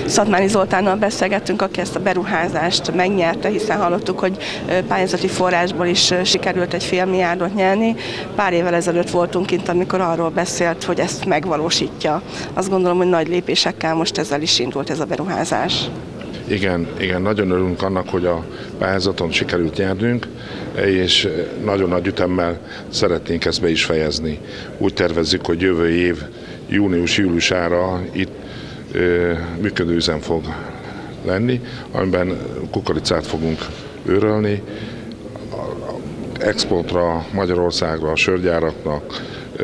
Szatmári Zoltánnal beszélgettünk, aki ezt a beruházást megnyerte, hiszen hallottuk, hogy pályázati forrásból is sikerült egy $5 milliárdot nyerni. Pár évvel ezelőtt voltunk kint, amikor arról beszélt, hogy ezt megvalósítja. Azt gondolom, hogy nagy lépésekkel most ezzel is indult ez a beruházás. Igen, nagyon örülünk annak, hogy a pályázaton sikerült nyernünk, és nagyon nagy ütemmel szeretnénk ezt be is fejezni. Úgy tervezzük, hogy jövő év június-júliusára itt működő üzem fog lenni, amiben kukoricát fogunk őrölni. Exportra Magyarországra, a sörgyáraknak,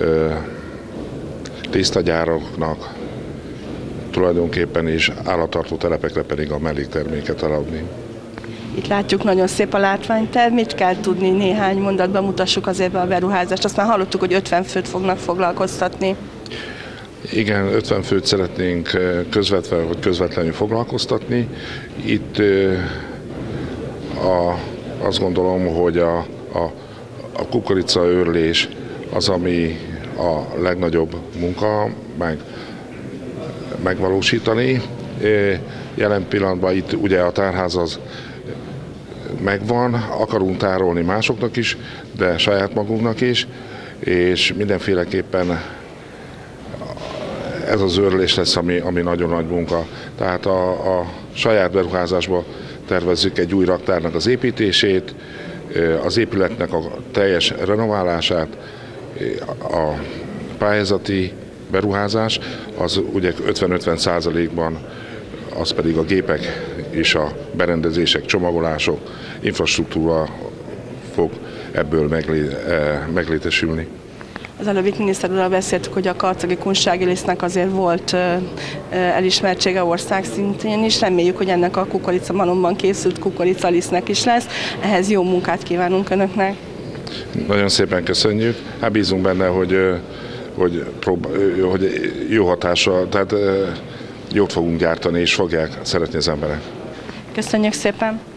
tésztagyáraknak, tulajdonképpen is állattartó telepekre pedig a mellékterméket eladni. Itt látjuk, nagyon szép a látványterv. Mit kell tudni, néhány mondatban mutassuk azért be a beruházást. Azt már hallottuk, hogy 50 főt fognak foglalkoztatni. Igen, 50 főt szeretnénk közvetve vagy közvetlenül foglalkoztatni. Itt azt gondolom, hogy a kukoricaőrlés az, ami a legnagyobb munka megvalósítani. Jelen pillanatban itt ugye a tárház az megvan, akarunk tárolni másoknak is, de saját magunknak is, és mindenféleképpen ez az őrlés lesz, ami nagyon nagy munka. Tehát a saját beruházásba tervezzük egy új raktárnak az építését, az épületnek a teljes renoválását, a pályázati beruházás, az ugye 50-50%-ban, az pedig a gépek és a berendezések, csomagolások, infrastruktúra fog ebből meglétesülni. Az előbb itt miniszter úrral beszéltük, hogy a karcagi kunstsági lisztnek azért volt elismertsége országszintén is. Reméljük, hogy ennek a kukoricamalomban készült kukoricalisztnek is lesz. Ehhez jó munkát kívánunk Önöknek. Nagyon szépen köszönjük. Hát bízunk benne, hogy jó hatással, tehát jót fogunk gyártani, és fogják szeretni az emberek. Köszönjük szépen!